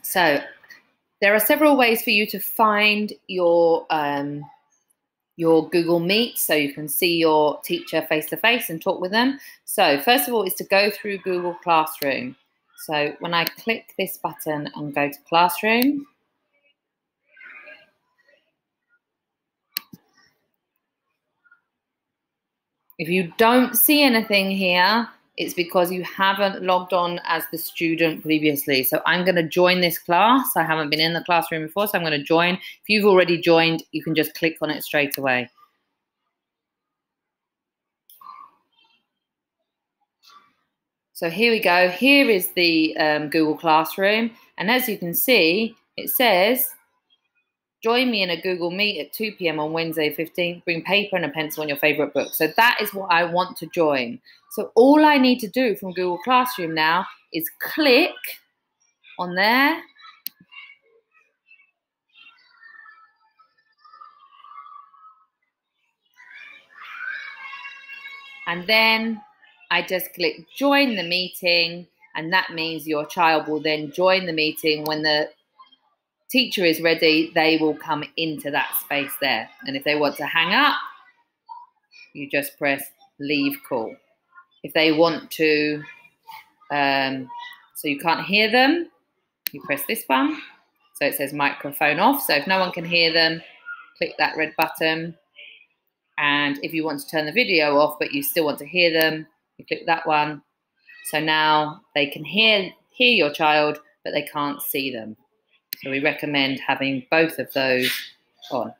So there are several ways for you to find your Google Meet so you can see your teacher face to face and talk with them. So first of all is to go through Google Classroom. So when I click this button and go to Classroom, if you don't see anything here, it's because you haven't logged on as the student previously. So I'm going to join this class. I haven't been in the classroom before, so I'm going to join. If you've already joined, you can just click on it straight away. So here we go. Here is the Google Classroom. And as you can see, it says, join me in a Google Meet at 2 p.m. on Wednesday 15th. Bring paper and a pencil and your favorite book. So that is what I want to join. So all I need to do from Google Classroom now is click on there. And then I just click join the meeting. And that means your child will then join the meeting. When the teacher is ready, they will come into that space there. And if they want to hang up, you just press leave call. If they want to, so you can't hear them, you press this one. So it says microphone off. So if no one can hear them, click that red button. And if you want to turn the video off, but you still want to hear them, you click that one. So now they can hear your child, but they can't see them. So we recommend having both of those on.